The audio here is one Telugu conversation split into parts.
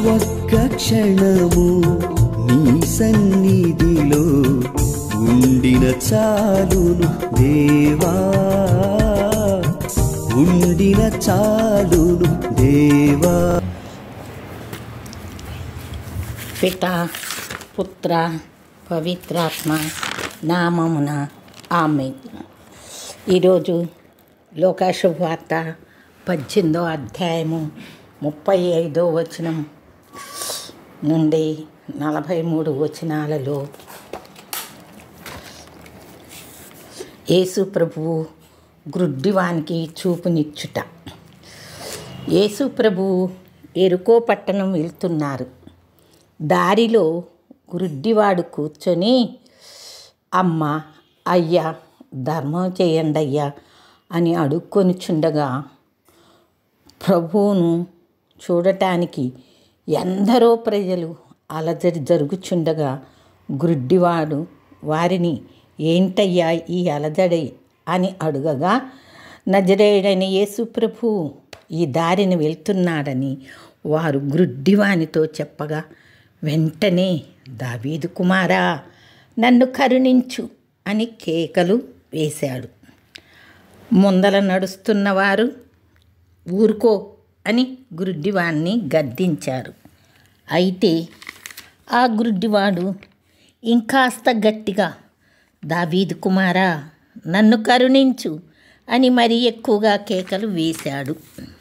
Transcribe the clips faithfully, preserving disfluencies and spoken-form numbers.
ఒక్క క్షణము నీ సన్నిధిలో ఉండిన చాలును దేవా, ఉండిన చాలును దేవా. పితా పుత్ర పవిత్రాత్మ నామమున ఆమేన్. ఈరోజు లోకాశుభవార్త పద్దెనిమిదో అధ్యాయము ముప్పై ఐదో వచనం నుండి నలభై మూడు వచనాలలో యేసు ప్రభువు గ్రుడ్డివానికి చూపునిచ్చుట. యేసు ప్రభువు ఎరుకో పట్టణం వెళ్తున్నారు. దారిలో గ్రుడ్డివాడు కూర్చొని, అమ్మ, అయ్యా, ధర్మం చేయండి అయ్యా అని అడుక్కొని చుండగా ప్రభువును చూడటానికి ఎందరో ప్రజలు అలజడి జరుగుచుండగా గ్రుడ్డివాడు వారిని, ఏంటయ్యా ఈ అలజడి అని అడుగగా, నజరేయుడైన యేసు ప్రభువు ఈ దారిని వెళ్తున్నాడని వారు గ్రుడ్డివానితో చెప్పగా, వెంటనే దావీదు కుమారా నన్ను కరుణించు అని కేకలు వేశాడు. ముందల నడుస్తున్నవారు ఊరుకో అని గ్రుడ్డివాణ్ణి గద్దించారు. అయితే ఆ గ్రుడ్డివాడు ఇంకాస్త గట్టిగా, దావీదు కుమారా నన్ను కరుణించు అని మరీ ఎక్కువగా కేకలు వేశాడు.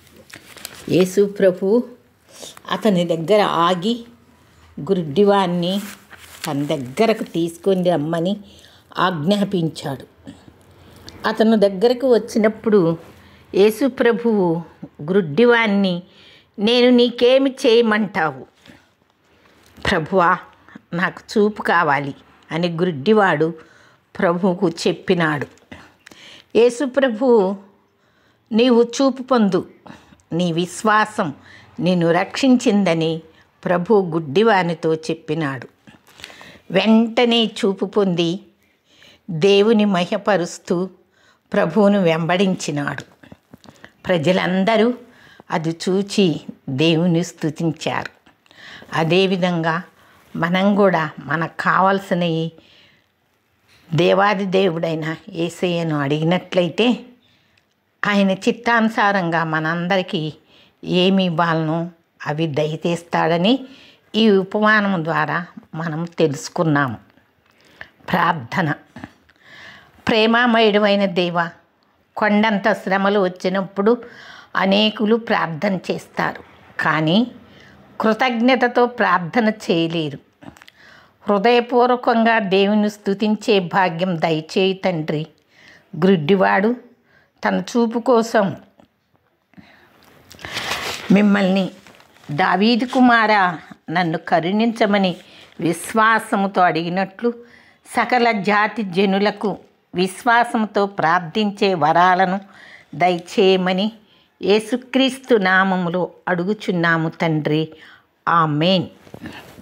యేసు ప్రభు అతని దగ్గర ఆగి గ్రుడ్డివాణ్ణి తన దగ్గరకు తీసుకొని రమ్మని ఆజ్ఞాపించాడు. అతను దగ్గరకు వచ్చినప్పుడు యేసు ప్రభువు గ్రుడ్డివాణ్ణి, నేను నీకేమి చేయమంటావు? ప్రభువా, నాకు చూపు కావాలి అని గ్రుడ్డివాడు ప్రభువుకు చెప్పినాడు. యేసు ప్రభువు, నీవు చూపు పొందు, నీ విశ్వాసం నిన్ను రక్షించిందని ప్రభు గుడ్డివానితో చెప్పినాడు. వెంటనే చూపు పొంది దేవుని మహిమపరుస్తూ ప్రభువును వెంబడించినాడు. ప్రజలందరూ అది చూచి దేవుని స్తుతించారు. అదేవిధంగా మనం కూడా మనకు కావలసినవి దేవాది దేవుడైన యేసయ్యను అడిగినట్లయితే ఆయన చిత్తానుసారంగా మనందరికీ ఏమి ఇవ్వాలనో అవి దయచేస్తాడని ఈ ఉపమానం ద్వారా మనం తెలుసుకున్నాము. ప్రార్థన. ప్రేమామయుడైన దేవా, కొండంత శ్రమలు వచ్చినప్పుడు అనేకులు ప్రార్థన చేస్తారు, కానీ కృతజ్ఞతతో ప్రార్థన చేయలేరు. హృదయపూర్వకంగా దేవుని స్తుతించే భాగ్యం దయచేయి తండ్రి. గ్రుడ్డివాడు తన చూపు కోసం మిమ్మల్ని, దావీదు కుమారా నన్ను కరుణించమని విశ్వాసముతో అడిగినట్లు సకల జాతి జనులకు విశ్వాసంతో ప్రార్థించే వరాలను దయచేయమని యేసుక్రీస్తు నామములో అడుగుచున్నాము తండ్రి. ఆమేన్.